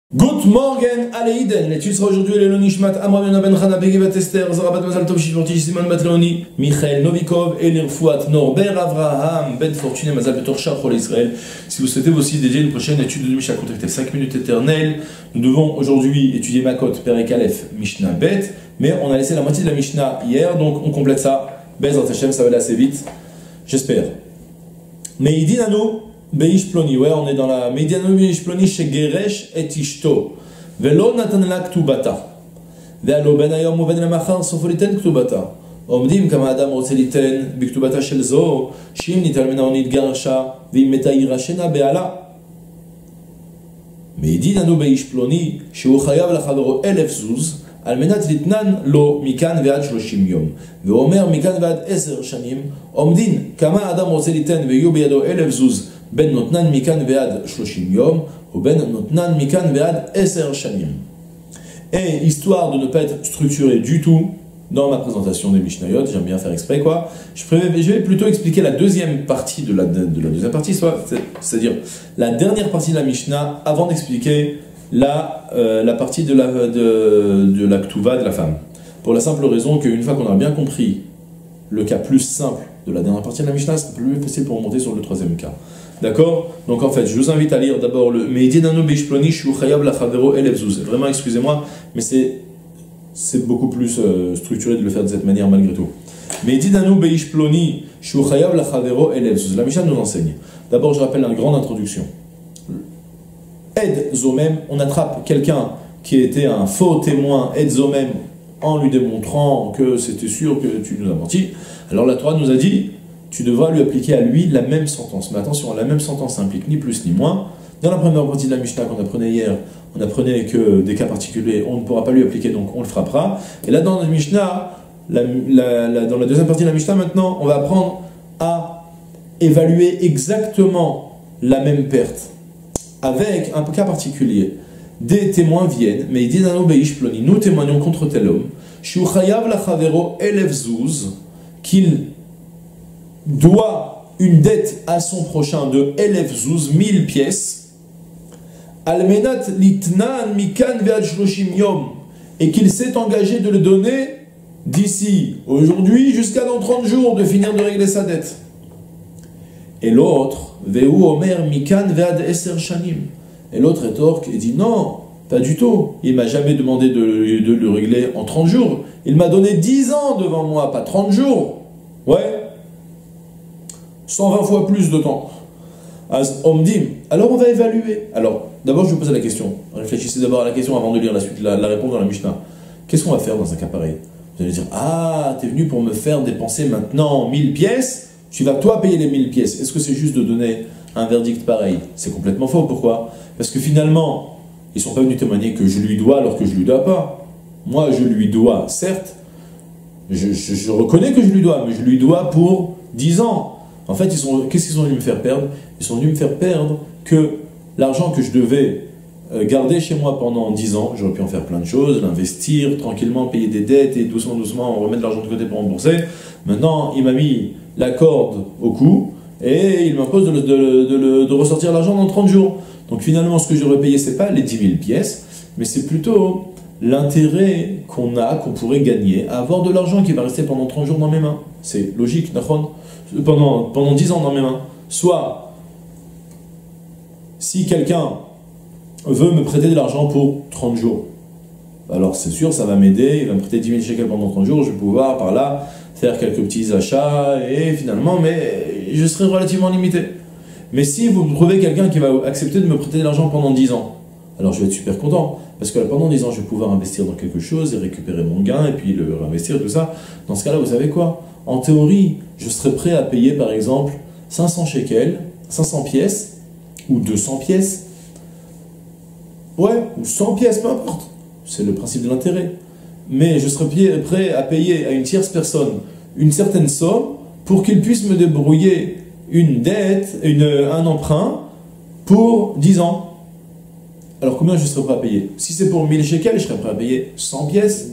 Good morning, Aleiden. L'étude sera aujourd'hui le Nishmat Amram Ben Chana Begevat Esther Zarabat Mazal Tov Shishvorti Simon Batleoni Michael Novikov et l'Irfouat Norbert Avraham Ben Fortuné Mazal Betor Shachol Israël. Si vous souhaitez aussi dédier une prochaine étude de Mishnah, contactez 5 minutes éternelles. Nous devons aujourd'hui étudier Makot Perek Aleph Mishnah Bet, mais on a laissé la moitié de la Mishnah hier, donc on complète ça. Bezrat Hashem, ça va aller assez vite, j'espère. Mais il dit à nous. Beish Ploni, ouais, on est dans la Mediano Beish Ploni chez Geresh et Ishto. Velo natan la ktubata. Ve'alo ben ayom uven lemachar sofoliten ktubata. Omdim kama adam רוצה ליתן בכתובתה של זו, שאם ניתן ממנה או נתגרשה, ואם מתה יירשנה בעלה. מעידין לנו באיש פלוני שהוא חייב לחברו 1000 זוז, על מנת לתנן לו מכאן ועד 30 יום. והוא אומר מכאן ועד 10 שנים, עומדין כמה אדם רוצה ליתן ויהיו בידו 1000 זוז, בין נותנן מכאן ועד 30 יום, ובין נותנן מכאן ועד 10 שנים. Et histoire de ne pas être structuré du tout dans ma présentation des Mishnayot, j'aime bien faire exprès quoi, je vais plutôt expliquer la deuxième partie de la deuxième partie, c'est-à-dire la dernière partie de la Mishnah avant d'expliquer la partie de la Ktuva de la femme. Pour la simple raison qu'une fois qu'on a bien compris le cas plus simple de la dernière partie de la Mishnah, c'est plus facile pour remonter sur le troisième cas. D'accord? Donc en fait, je vous invite à lire d'abord le Meidinano Beish Ploni Shu Chayav Lachavero Elef Zuz. Vraiment, excusez-moi, mais c'est beaucoup plus structuré de le faire de cette manière malgré tout. Meidinano Beish Ploni Shu Chayav Lachavero Elef Zuz. La Mishnah nous enseigne. D'abord, je rappelle une grande introduction. Ed Zomem, on attrape quelqu'un qui était un faux témoin, Ed Zomem, en lui démontrant que c'était sûr que tu nous as menti. Alors la Torah nous a dit, tu devras lui appliquer à lui la même sentence. Mais attention, la même sentence implique ni plus ni moins. Dans la première partie de la Mishnah qu'on apprenait hier, on apprenait que des cas particuliers, on ne pourra pas lui appliquer, donc on le frappera. Et là dans la Mishnah, dans la deuxième partie de la Mishnah maintenant, on va apprendre à évaluer exactement la même perte. Avec un cas particulier. Des témoins viennent, mais ils disent nous témoignons contre tel homme, qu'il doit une dette à son prochain de 1000 pièces, et qu'il s'est engagé de le donner d'ici aujourd'hui jusqu'à dans 30 jours de finir de régler sa dette. Et l'autre, et l'autre rétorque et dit non, pas du tout. Il m'a jamais demandé de le régler en 30 jours. Il m'a donné 10 ans devant moi, pas 30 jours. Ouais. 120 fois plus de temps. Alors on va évaluer. Alors, d'abord je vais poser la question. Réfléchissez d'abord à la question avant de lire la suite, la réponse dans la Mishnah. Qu'est-ce qu'on va faire dans un cas pareil? Vous allez dire, ah, t'es venu pour me faire dépenser maintenant 1000 pièces, tu vas toi payer les 1000 pièces. Est-ce que c'est juste de donner un verdict pareil? C'est complètement faux. Pourquoi? Parce que finalement, ils ne sont pas venus témoigner que je lui dois alors que je ne lui dois pas. Moi, je lui dois, certes, je reconnais que je lui dois, mais je lui dois pour 10 ans. En fait, qu'est-ce qu'ils sont venus me faire perdre? Ils sont venus me faire perdre que l'argent que je devais garder chez moi pendant 10 ans, j'aurais pu en faire plein de choses, l'investir tranquillement, payer des dettes et doucement, on remet de l'argent de côté pour rembourser. Maintenant, il m'a mis la corde au cou et il m'impose de ressortir l'argent dans 30 jours. Donc finalement, ce que j'aurais payé, ce n'est pas les 10 000 pièces, mais c'est plutôt l'intérêt qu'on pourrait gagner à avoir de l'argent qui va rester pendant 30 jours dans mes mains. C'est logique, pendant 10 ans dans mes mains. Soit, si quelqu'un veut me prêter de l'argent pour 30 jours, alors c'est sûr, ça va m'aider, il va me prêter 10 000 shekels pendant 30 jours, je vais pouvoir par là faire quelques petits achats et finalement, mais je serai relativement limité. Mais si vous trouvez quelqu'un qui va accepter de me prêter de l'argent pendant 10 ans, alors je vais être super content, parce que pendant 10 ans, je vais pouvoir investir dans quelque chose et récupérer mon gain et puis le réinvestir, tout ça. Dans ce cas-là, vous savez quoi? En théorie, je serais prêt à payer par exemple 500 shekels, 500 pièces, ou 200 pièces, ouais, ou 100 pièces, peu importe. C'est le principe de l'intérêt. Mais je serais prêt à payer à une tierce personne une certaine somme pour qu'il puisse me débrouiller une dette, un emprunt pour 10 ans. Alors combien je serais prêt à payer? Si c'est pour 1000 shekels, je serais prêt à payer 100 pièces.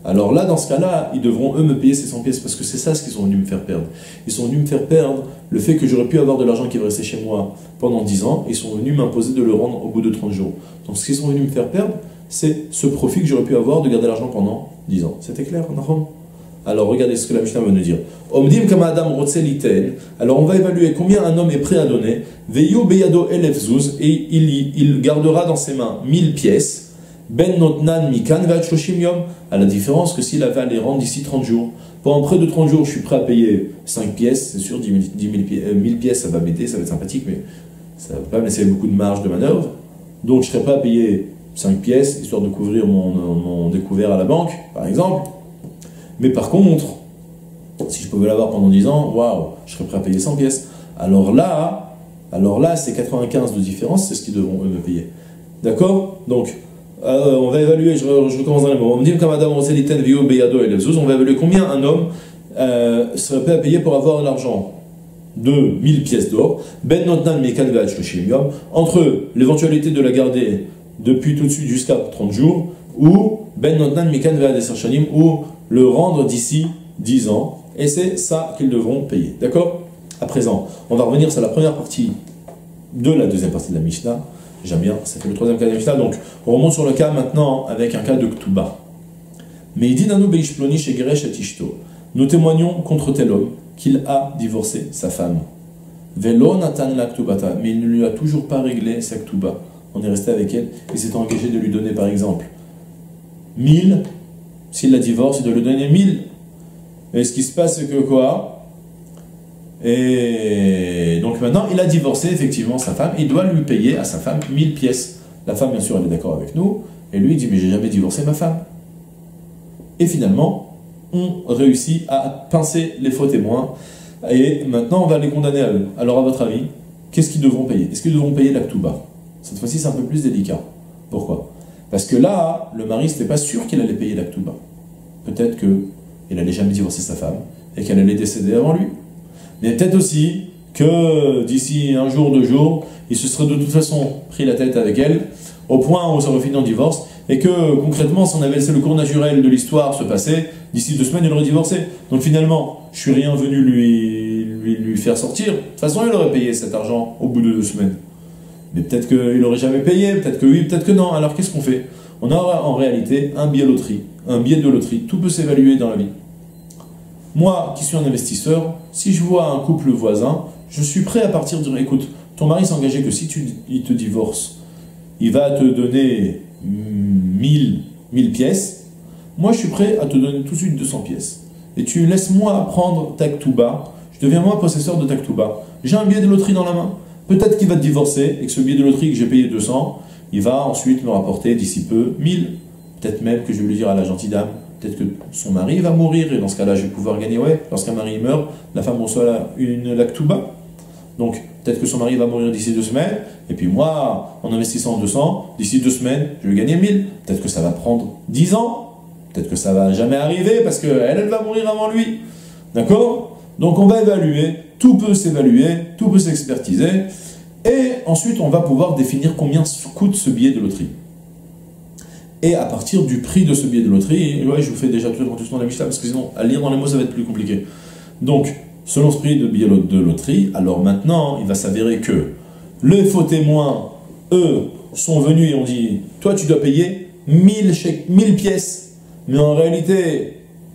Alors là, dans ce cas-là, ils devront, eux, me payer ces 100 pièces, parce que c'est ça ce qu'ils sont venus me faire perdre. Ils sont venus me faire perdre le fait que j'aurais pu avoir de l'argent qui va rester chez moi pendant 10 ans, et ils sont venus m'imposer de le rendre au bout de 30 jours. Donc ce qu'ils sont venus me faire perdre, c'est ce profit que j'aurais pu avoir de garder l'argent pendant 10 ans. C'était clair, Nahom? Alors regardez ce que la Mishnah va nous dire. Omdim kama adam rotse liten. Alors on va évaluer combien un homme est prêt à donner. Veyu beyado elef zuz, et il gardera dans ses mains 1000 pièces. Ben notnan mikan va shoshim yom. À la différence que s'il avait à les rendre d'ici 30 jours. Pendant près de 30 jours, je suis prêt à payer 5 pièces. C'est sûr, 1000 pièces, ça va m'aider, ça va être sympathique, mais ça va pas me laisser beaucoup de marge de manœuvre. Donc je serais prêt à payer 5 pièces, histoire de couvrir mon découvert à la banque, par exemple. Mais par contre, si je pouvais l'avoir pendant 10 ans, waouh, je serais prêt à payer 100 pièces. Alors là, c'est 95 de différence, c'est ce qu'ils devront eux me payer. D'accord? Donc, on va évaluer, je recommence dans les mots. On me dit comme Adam Roseliten Vio Beyado et Levzouz, on va évaluer combien un homme serait prêt à payer pour avoir l'argent de 1000 pièces d'or. Ben Notnan Mekan Vach Loshimium, entre l'éventualité de la garder depuis tout de suite jusqu'à 30 jours, ou Ben Notnan Mekan Vach Shanim, ou le rendre d'ici 10 ans, et c'est ça qu'ils devront payer. D'accord? À présent, on va revenir sur la première partie de la deuxième partie de la Mishnah. J'aime bien, ça fait le troisième cas de la Mishnah. Donc, on remonte sur le cas maintenant avec un cas de Ktuba. Mais il dit Nanu Beishploni chez Geresh et Tishto. Nous témoignons contre tel homme qu'il a divorcé sa femme. Velo Natan la Ktubata, mais il ne lui a toujours pas réglé sa Ktuba. On est resté avec elle et s'est engagé de lui donner par exemple 1000. S'il la divorce, il doit lui donner 1000. Et ce qui se passe, c'est que quoi? Et donc maintenant, il a divorcé effectivement sa femme, il doit lui payer à sa femme 1000 pièces. La femme, bien sûr, elle est d'accord avec nous, et lui, il dit, mais j'ai jamais divorcé ma femme. Et finalement, on réussit à pincer les faux témoins, et maintenant, on va les condamner à eux. Alors, à votre avis, qu'est-ce qu'ils devront payer? Est-ce qu'ils devront payer la Ktuba? Cette fois-ci, c'est un peu plus délicat. Pourquoi? Parce que là, le mari, n'était pas sûr qu'il allait payer la Ktuba. Peut-être qu'il n'allait jamais divorcer sa femme, et qu'elle allait décéder avant lui. Mais peut-être aussi que d'ici un jour, 2 jours, il se serait de toute façon pris la tête avec elle, au point où ça aurait fini en divorce, et que concrètement, si on avait laissé le cours naturel de l'histoire se passer, d'ici 2 semaines, il aurait divorcé. Donc finalement, je suis rien venu lui faire sortir. De toute façon, il aurait payé cet argent au bout de 2 semaines. Mais peut-être qu'il n'aurait jamais payé, peut-être que oui, peut-être que non. Alors qu'est-ce qu'on fait? On a en réalité un billet de loterie. Tout peut s'évaluer dans la vie. Moi, qui suis un investisseur, si je vois un couple voisin, je suis prêt à partir de dire, écoute, ton mari s'est engagé que si il te divorce, il va te donner 1000 pièces. Moi, je suis prêt à te donner tout de suite 200 pièces. Et tu laisses moi prendre ta Ktuba, je deviens moi possesseur de ta Ktuba. J'ai un billet de loterie dans la main. Peut-être qu'il va te divorcer et que ce billet de loterie que j'ai payé 200, il va ensuite me rapporter d'ici peu 1000. Peut-être même que je vais lui dire à la gentille dame, peut-être que son mari va mourir, et dans ce cas-là, je vais pouvoir gagner, ouais, lorsqu'un mari meurt, la femme reçoit la Ktuba. Donc, peut-être que son mari va mourir d'ici 2 semaines, et puis moi, en investissant en 200, d'ici 2 semaines, je vais gagner 1000. Peut-être que ça va prendre 10 ans, peut-être que ça va jamais arriver, parce qu'elle va mourir avant lui. D'accord? Donc, on va évaluer, tout peut s'évaluer, tout peut s'expertiser, et ensuite, on va pouvoir définir combien coûte ce billet de loterie. Et à partir du prix de ce billet de loterie, ouais, je vous fais déjà tout dans la Mishnah, parce que sinon, à lire dans les mots, ça va être plus compliqué. Donc, selon ce prix de billet de loterie, alors maintenant, il va s'avérer que les faux témoins, eux, sont venus et ont dit, toi, tu dois payer 1000 pièces. Mais en réalité,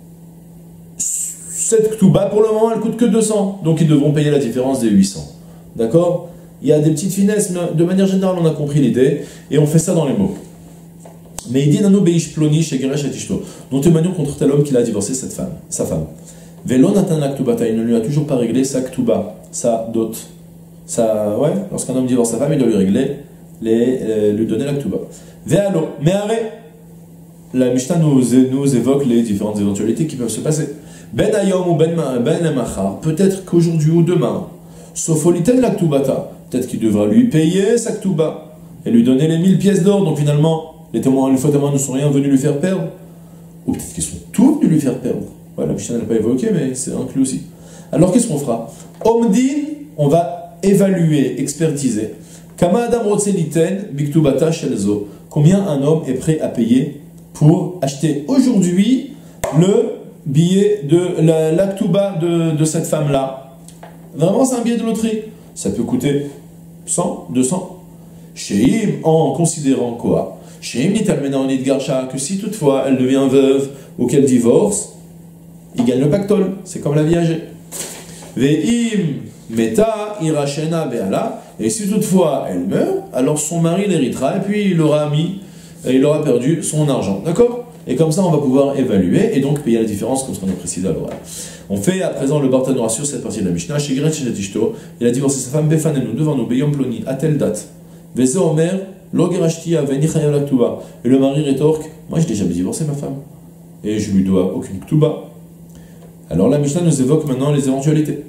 cette Ktuba, pour le moment, elle coûte que 200. Donc, ils devront payer la différence des 800. D'accord? Il y a des petites finesses, mais de manière générale, on a compris l'idée, et on fait ça dans les mots. Mais il dit Nanu Beish Ploni chez Geresh et Tishto. Nous témoignons contre tel homme qu'il a divorcé sa fame. Velo Natan la Ktubata, il ne lui a toujours pas réglé sa Ktuba, sa dot. Ouais, lorsqu'un homme divorce sa femme, il doit lui régler, lui donner la Ktuba. Vealo, mais arrête. La Mishnah nous évoque les différentes éventualités qui peuvent se passer. Ben Ayom ou Ben Machar, peut-être qu'aujourd'hui ou demain, Sofoliten la Ktubata, peut-être qu'il devra lui payer sa Ktuba et lui donner les 1000 pièces d'or, donc finalement, les faux témoins ne sont rien venus lui faire perdre. Ou peut-être qu'ils sont tous venus lui faire perdre. Ouais, la Mishnah n'a pas évoqué, mais c'est inclus aussi. Alors qu'est-ce qu'on fera? Omdin, on va évaluer, expertiser. Kama Adam Rotseliten, Biktubata Shelzo. Combien un homme est prêt à payer pour acheter aujourd'hui le billet de l'Aktuba de cette femme-là. Vraiment, c'est un billet de loterie. Ça peut coûter 100, 200. Sheim, en considérant quoi? Sheim nitalmena onit garsha, que si toutefois elle devient veuve ou qu'elle divorce, il gagne le pactole. C'est comme la viager. Ve'im meta irachena be'ala, et si toutefois elle meurt, alors son mari l'héritera et puis il aura perdu son argent. D'accord? Et comme ça, on va pouvoir évaluer et donc payer la différence comme ce qu'on a précisé à l'oral. On fait à présent le Bartanora sur cette partie de la Mishnah. Chez Gret Tishto, il a divorcé sa femme Befanenu devant nous, Beyom Ploni, à telle date. Veze Omer, Logerashtia, Venichaya Laktuba. Et le mari rétorque, moi je l'ai jamais divorcé ma femme. Et je lui dois aucune Ktuba. Alors la Mishnah nous évoque maintenant les éventualités.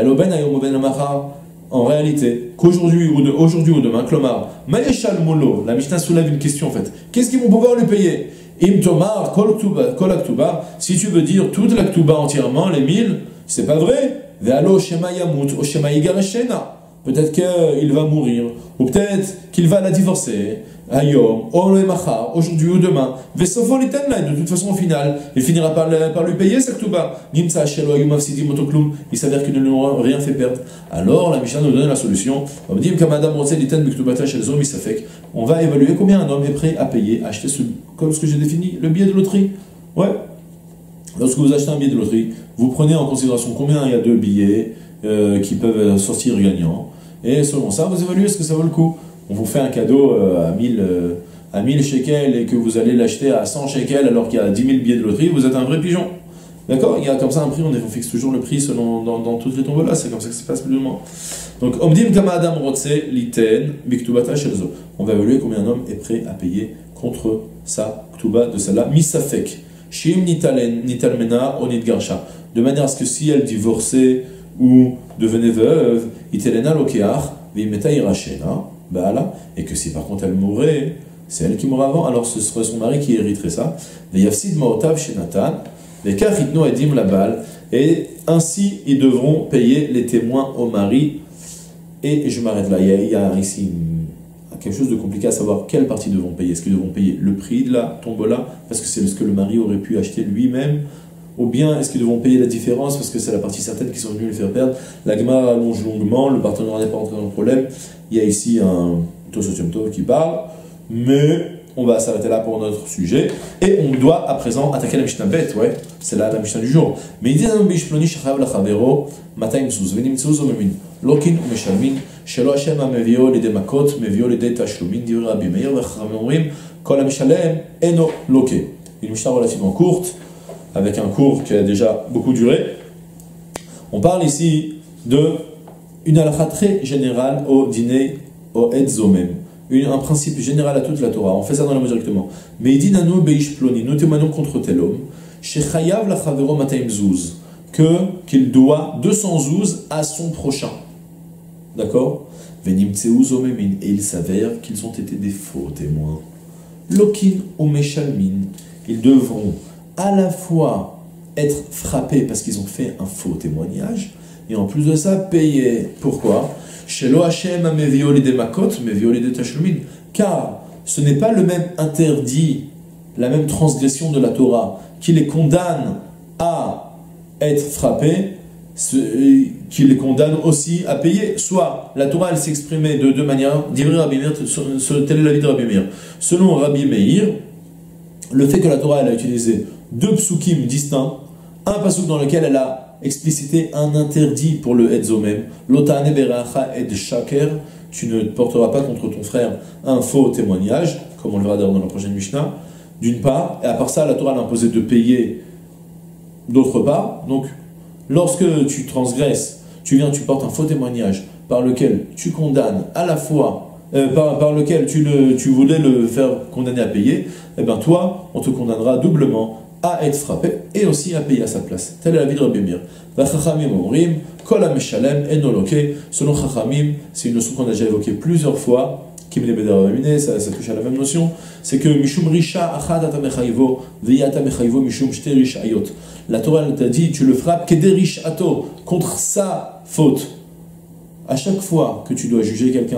En réalité, qu'aujourd'hui ou demain, Klomar, Mayeshal Molo, la Mishnah soulève une question en fait. Qu'est-ce qu'ils vont pouvoir lui payer? Im Tomar, Kol Aktuba, si tu veux dire toute l'Aktuba entièrement, les 1000, c'est pas vrai. Ve'alo Shema Yamut, o Shema Yigareshena. Peut-être qu'il va mourir, ou peut-être qu'il va la divorcer. Ayom, Machar, aujourd'hui ou demain. Vesofo l'itenla, de toute façon au final, il finira par lui payer sa Ktuba. Nimsa Shelo Ayum Afsidi Motoklum, il s'avère qu'il ne lui aura rien fait perdre. Alors la Mishnah nous donne la solution. On dit Kamadam Rotzel Iten Biktubata Shel Zom Isafek. On va évaluer combien un homme est prêt à payer, à acheter comme ce que j'ai défini, le billet de loterie. Ouais. Lorsque vous achetez un billet de loterie, vous prenez en considération combien il y a de billets qui peuvent sortir gagnants. Et selon ça, vous évaluez ce que ça vaut le coup. On vous fait un cadeau à 1000 shekels et que vous allez l'acheter à 100 shekels alors qu'il y a 10 000 billets de loterie, vous êtes un vrai pigeon. D'accord? Il y a comme ça un prix, on fixe toujours le prix selon dans toutes les tombolas, c'est comme ça que ça se passe plus ou moins. Donc, Omdim Kama Adam Rotse Liten Biktubata Shelzo. On va évaluer combien un homme est prêt à payer contre sa Ktuba de celle-là. Misafek. Shim Nitalmena Onit Garsha. De manière à ce que si elle divorçait ou devenait veuve, Itelena Lokeach, Vimeta Irachena. Et que si par contre elle mourrait, c'est elle qui mourrait avant, alors ce serait son mari qui hériterait ça. Et ainsi ils devront payer les témoins au mari. Et je m'arrête là, il y a ici quelque chose de compliqué à savoir quelle partie devront payer. Est-ce qu'ils devront payer le prix de la tombola, parce que c'est ce que le mari aurait pu acheter lui-même, ou bien est-ce qu'ils devront payer la différence parce que c'est la partie certaine qui sont venus le faire perdre. La Gemara allonge longuement, le partenaire n'est pas entré dans le problème. Il y a ici un Tosot Tov qui parle, mais on va s'arrêter là pour notre sujet. Et on doit à présent attaquer la Mishnah bête, ouais, c'est là la Mishnah du jour. Mais il dit un Bishploni Shachav Lachavero, Matayim Zuz, Venim Zuz Omemin, Lokin ou Meshalmin, Shelo Hashem Amevio Lede Makot, Mevio Lede Tashlumin, Divrei Rabbi Meir, Vechamemrim, KolAmishalem, Eno Loke. Une Mishnah relativement courte, avec un cours qui a déjà beaucoup duré. On parle ici de une halakha très générale au dîner, au Edzomem. Un principe général à toute la Torah. On fait ça dans la mot directement. Mais il dit Nanu Beish Ploni, nous témoignons contre tel homme, Shechayav Lachavero Matayim Zuz, qu'il doit 200 zouz à son prochain. D'accord? Venim Tseuz Omemin, et il s'avère qu'ils ont été des faux témoins. Lokin ou Meshalmin, ils devront à la fois être frappés parce qu'ils ont fait un faux témoignage, et en plus de ça, payer. Pourquoi? Shelo Hashem amevio lide makot, mevio lide tashlumin. Car ce n'est pas le même interdit, la même transgression de la Torah qui les condamne à être frappés, qui les condamne aussi à payer. Soit la Torah elle s'exprimait de deux manières, Divrei Rabbi Meir, tel est l'avis de Rabbi Meir. Selon Rabbi Meir, le fait que la Torah elle a utilisé deux psukim distincts, un pasuk dans lequel elle a explicité un interdit pour le Edzomem, Lotane beracha ed shaker, tu ne porteras pas contre ton frère un faux témoignage, comme on le verra d'ailleurs dans la prochaine Mishnah, d'une part, et à part ça, la Torah l'a imposé de payer d'autre part. Donc, lorsque tu transgresses, tu portes un faux témoignage par lequel tu condamnes à la fois, par lequel tu voulais le faire condamner à payer, eh bien toi, on te condamnera doublement à être frappé et aussi à payer à sa place. Tel est l'avis de Rabbi Meir. Vachachamim omrim, kol ha-meshalem eno loke. Selon Chachamim, c'est une notion qu'on a déjà évoquée plusieurs fois, qui me l'est ça touche à la même notion, c'est que mishum risha achad ata mechayvo, veyata mechayvo mishum shte rishayot. La Torah t'a dit, tu le frappes keder rishato, contre sa faute. À chaque fois que tu dois juger quelqu'un,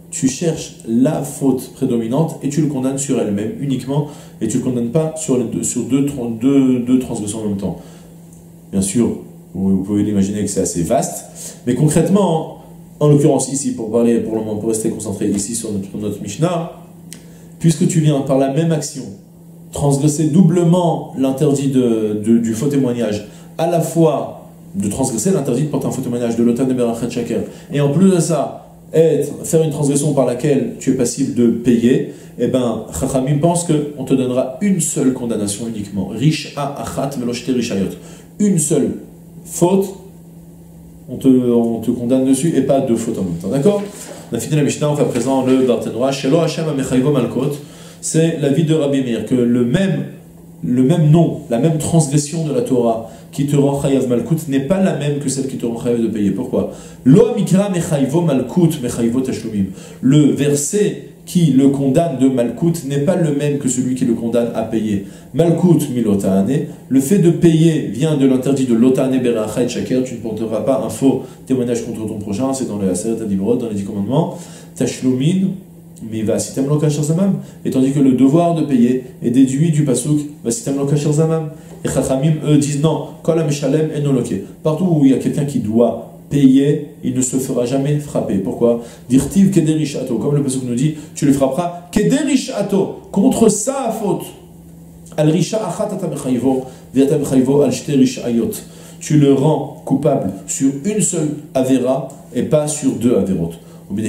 tu cherches la faute prédominante et tu le condamnes sur elle-même uniquement, et tu ne le condamnes pas sur deux transgressions en même temps. Bien sûr, vous pouvez l'imaginer que c'est assez vaste, mais concrètement, en l'occurrence ici, pour parler pour le moment, pour rester concentré ici sur notre Mishnah, puisque tu viens par la même action transgresser doublement l'interdit du faux témoignage, à la fois de transgresser l'interdit de porter un faux témoignage de l'Otan et Berachat Shaker, et en plus de ça, faire une transgression par laquelle tu es passible de payer, eh bien, Chachamim pense qu'on te donnera une seule condamnation uniquement. Risha achat veloshte rishayot. Une seule faute, on te condamne dessus, et pas deux fautes en même temps. D'accord? On a fini la Mishnah, on fait à présent le Barthénois. Shelo Hashem amechayvo malkot. C'est l'avis de Rabbi Meir, que le même nom, la même transgression de la Torah qui te rend chayav malkout n'est pas la même que celle qui te rend chayav de payer. Pourquoi? Lo mikra mechayvo malkout mechayvo tashlumim. Le verset qui le condamne de malkout n'est pas le même que celui qui le condamne à payer. Malkout milotane, le fait de payer vient de l'interdit de lotane berachat shaker. Tu ne porteras pas un faux témoignage contre ton prochain, c'est dans les Aseret Adibrot, dans les 10 commandements. Tashlumin mais va sitam lo kasher zamam, et tandis que le devoir de payer est déduit du pasuk va sitam lo kasher zamam. Et Chachamim eux disent non, kol ha-meshalem eno loke. Partout où il y a quelqu'un qui doit payer, il ne se fera jamais frapper. Pourquoi? Dirtiv kederish ato, comme le pasuk nous dit, tu le frapperas kederish ato, contre sa faute. Al risha achat ata mechayvo ve'ata mechayvo al shte rishayot. Tu le rends coupable sur une seule avera et pas sur deux averot. Et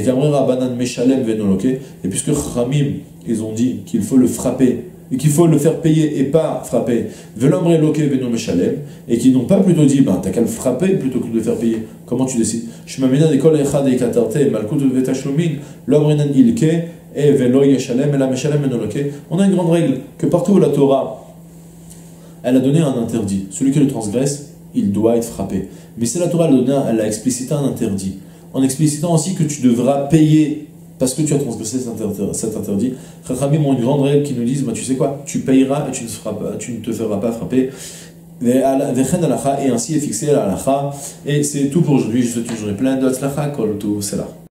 puisque Chachamim, ils ont dit qu'il faut le frapper, et qu'il faut le faire payer et pas frapper, et qu'ils n'ont pas plutôt dit, t'as qu'à le frapper plutôt que de le faire payer. Comment tu décides? On a une grande règle, que partout où la Torah, elle a donné un interdit, celui qui le transgresse, il doit être frappé. Mais si la Torah elle a explicité un interdit, en explicitant aussi que tu devras payer parce que tu as transgressé cet interdit. Chachamim ont une grande règle qui nous disent, tu sais quoi, tu payeras et tu ne te feras pas frapper. Et ainsi est fixé la halakha. Et c'est tout pour aujourd'hui. Je vous souhaite une journée pleine de tzlacha, kol tout cela.